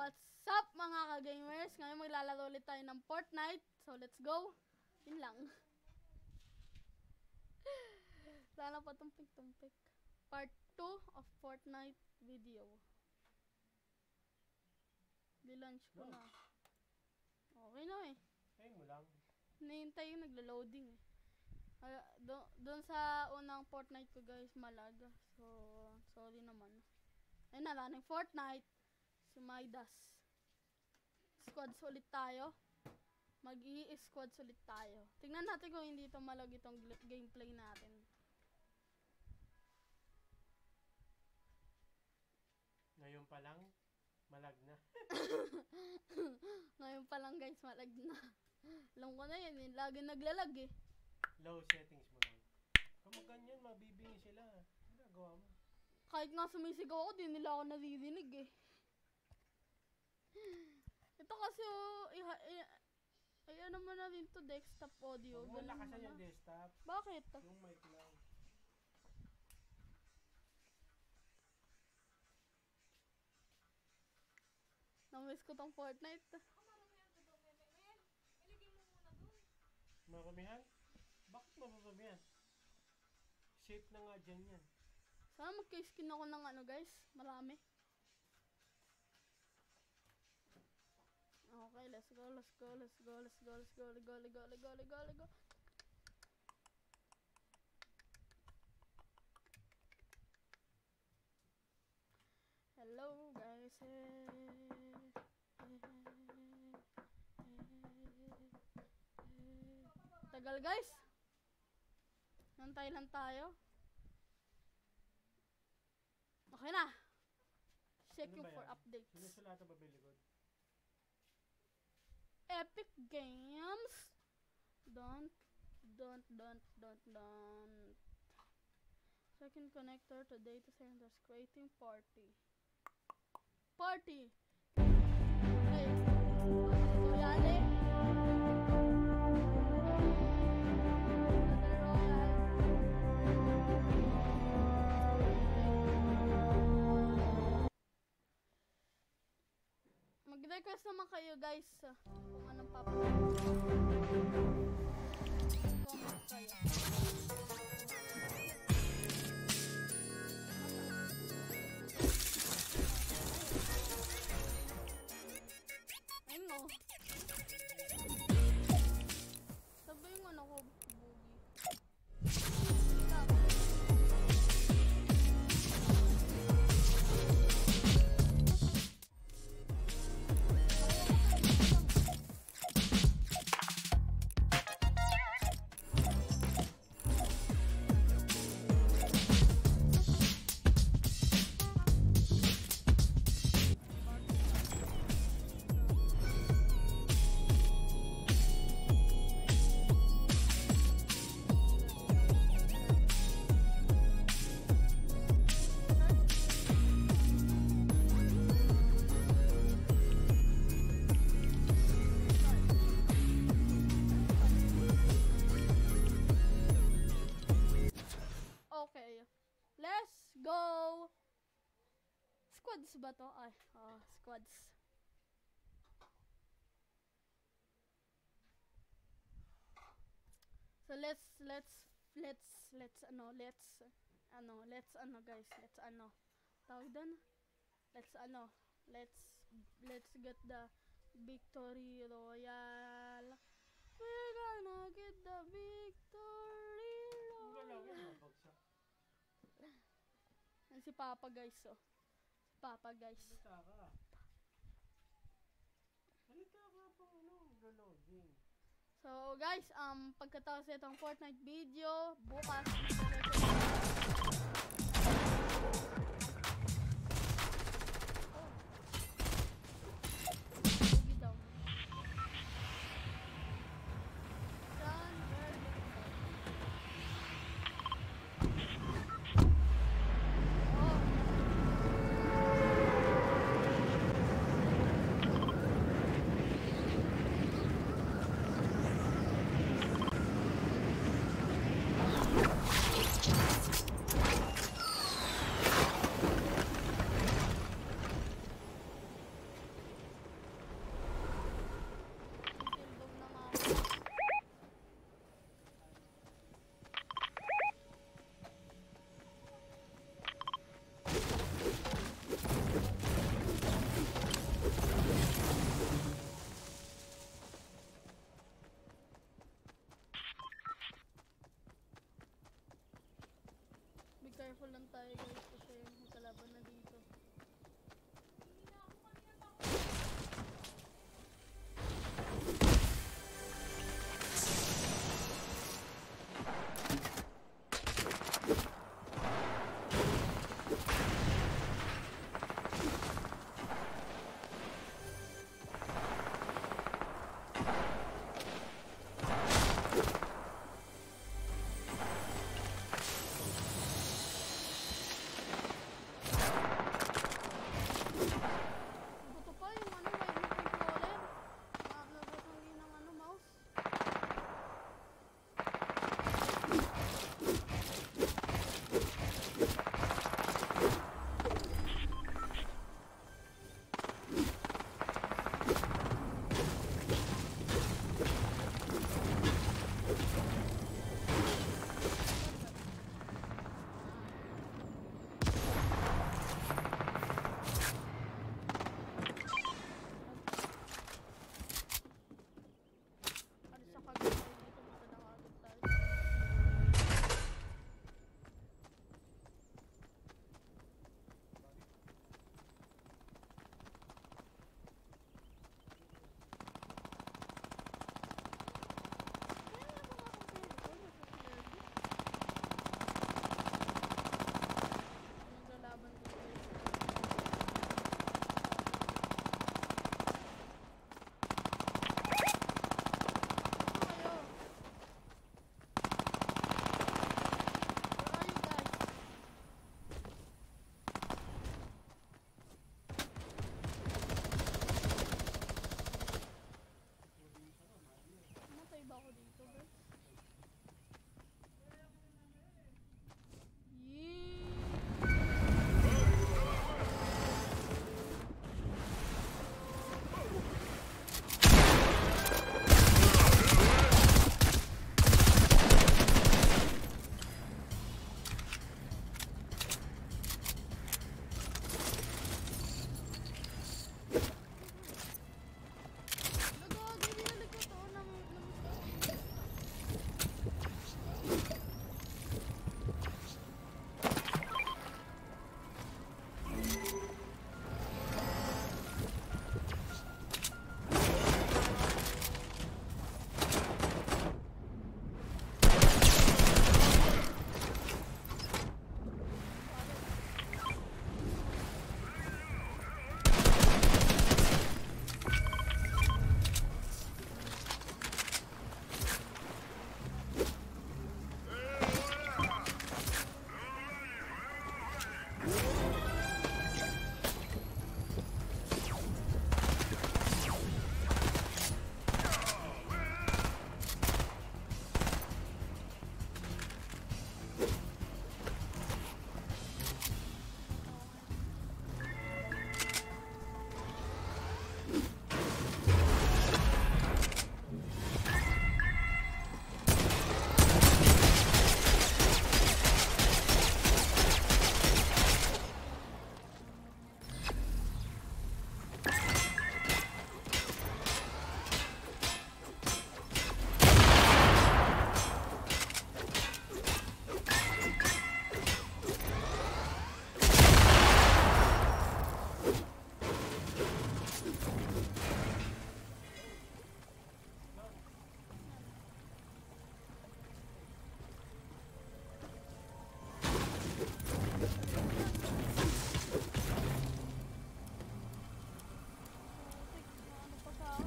What's up mga ka-gamers? Ngayon maglalaro ulit tayo ng Fortnite. So let's go. Yun lang. Lala pa tumpik-tumpik. Part 2 of Fortnite video. Di-launch ko na. Okay na eh. Ayun mo lang. Nahintay yung naglo-loading eh. Doon sa unang Fortnite ko guys, malaga. So, sorry naman. Ayun na, running Fortnite. Sumaidas. Squads ulit tayo. Mag-i-squads ulit tayo. Tingnan natin kung hindi ito malag itong gameplay natin. Ngayon pa lang, malag na. Ngayon pa lang guys, malag na. Alam ko na yun, lagi naglalag eh. Low settings mo lang. Kung ganyan, mabibingi sila. Ginagawa mo. Kahit nga sumisigaw ako, di nila ako naririnig eh. Ito kasi ano mo na rin to, desktop audio. Huwag mo lakasan yung desktop. Bakit? Yung mic lang. Namiss ko tong Fortnite. Maramihan? Bakit maramihan? Shape na nga dyan yan. Sana magka-skin ako ng ano guys, marami. Okay, let's go. Hello guys. Tagal guys. Nantay lang tayo. Okay na. Check Ano you ba for yan? updates. Sinusulata ba biligod? Epic Games. Don't. Second connector to data centers creating party. Party. Okay. Royale. Mag-request naman kayo guys kung anong papagawa. Comment kayo. Ayun mo. Sabi yung ano ko, Boogie. Okay. Let's go. Squads ba to? Ay, squads. So let's tawag doon. Let's get the victory royale. We're gonna get the victory royale. Yan si Papa guys, oh. Si Papa guys. Salita ka. Salita ka pang loading. So guys, pagkatapos itong Fortnite video, bukas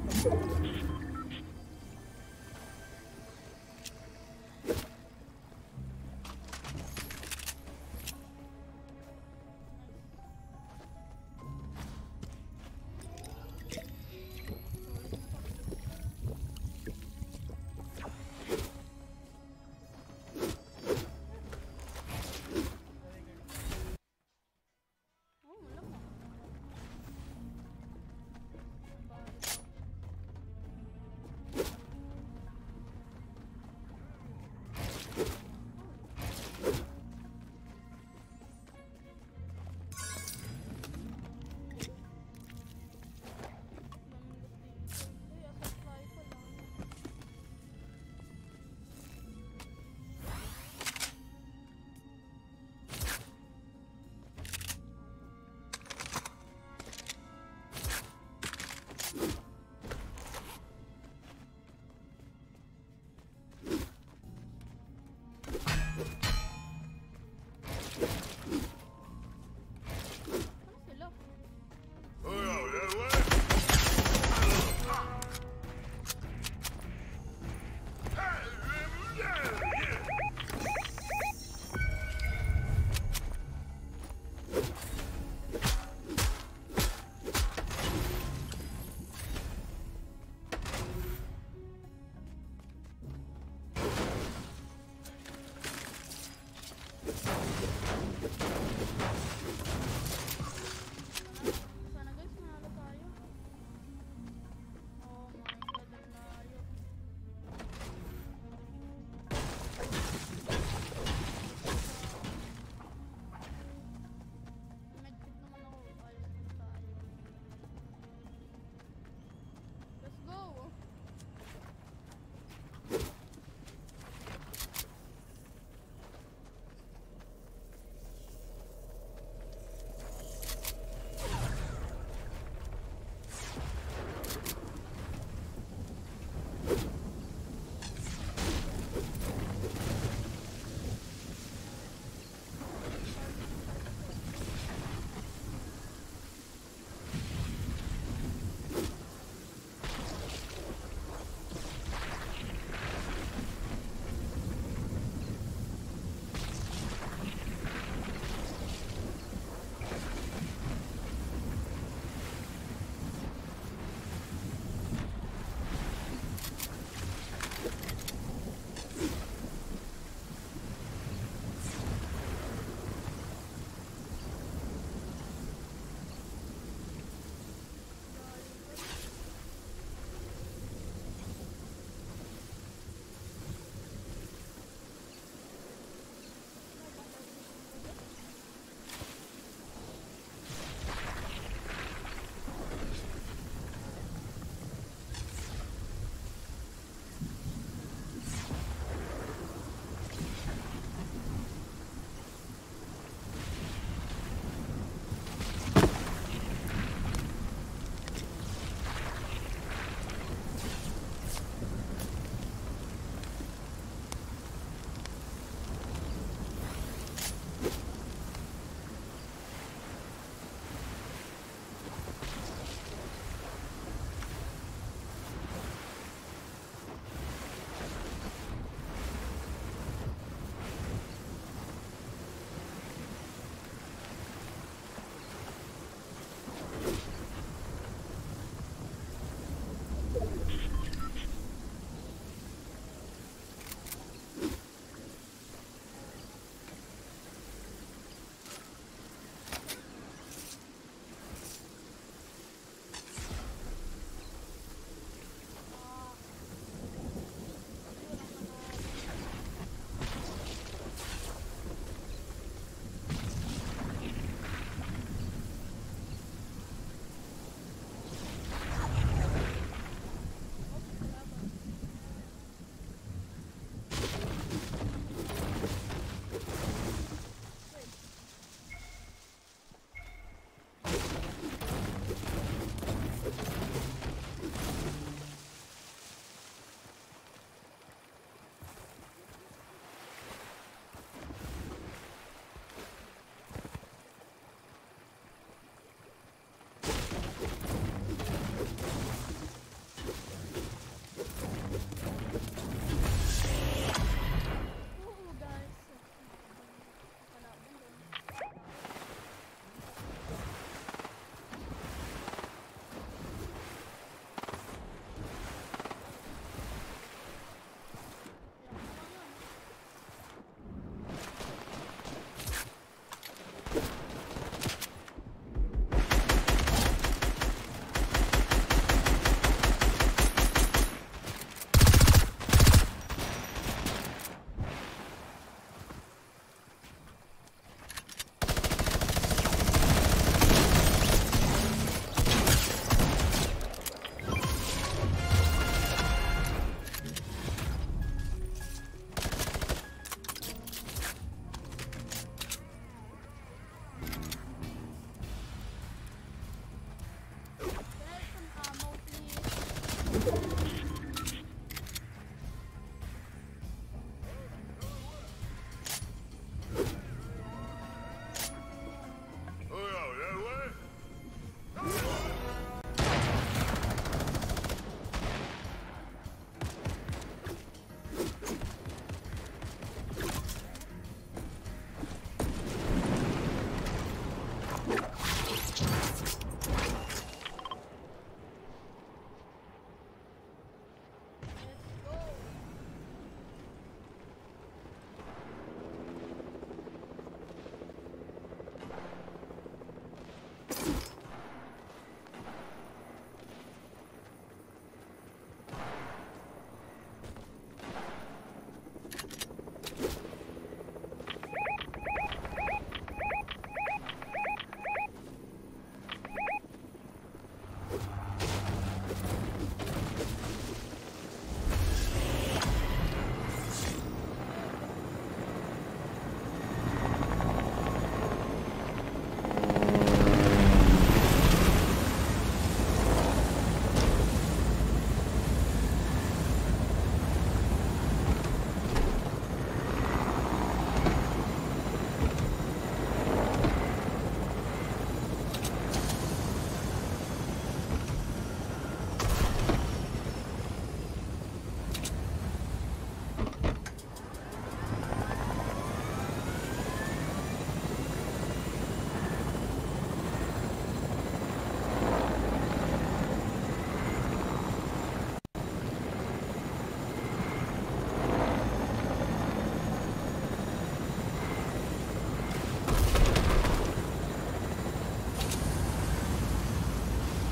Oh, malamang. Bali.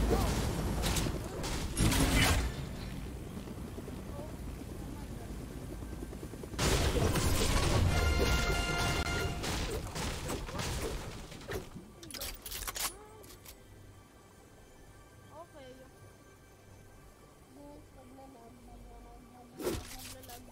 Okay. Naglalag.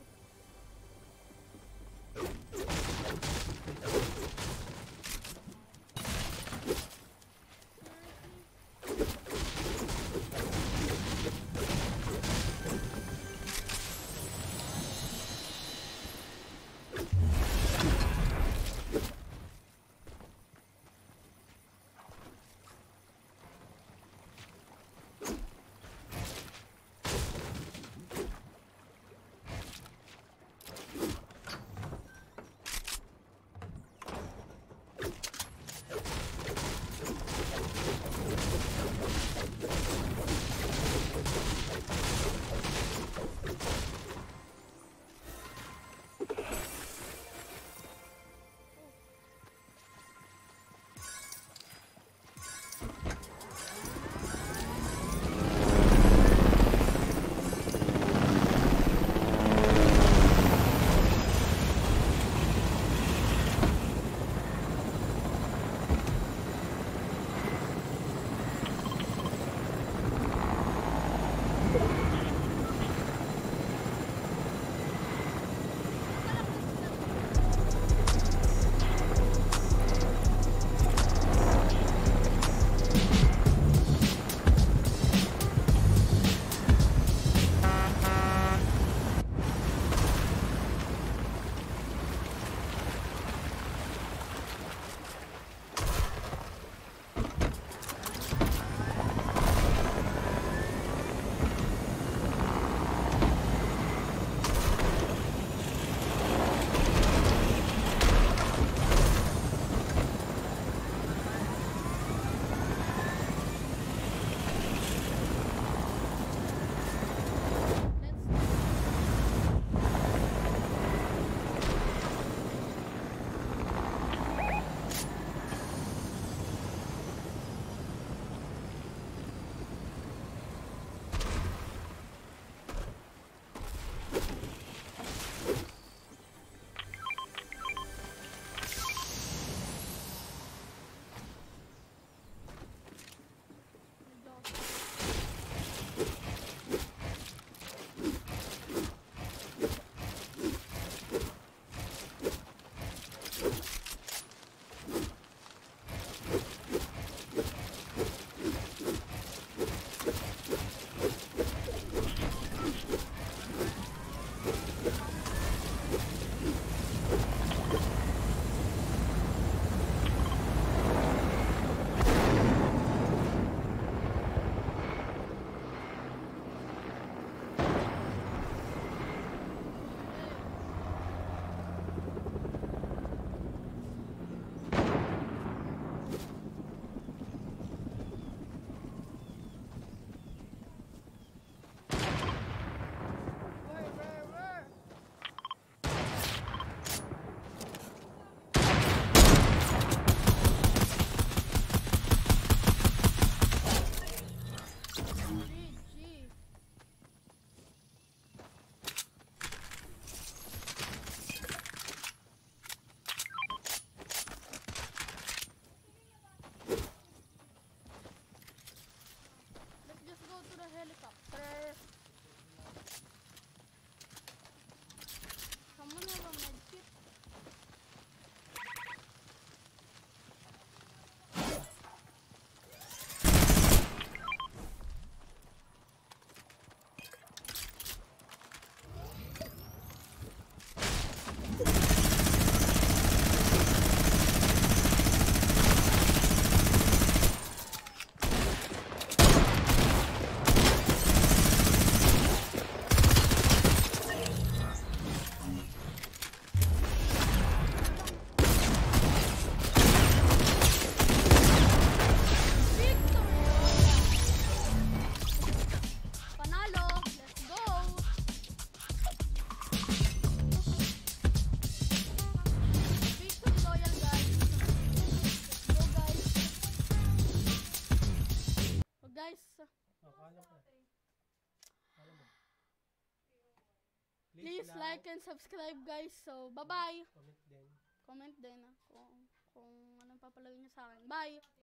Please lahat. like and subscribe guys. So, bye-bye. Comment din. Comment din kung anong papalagay niyo sa akin. Bye!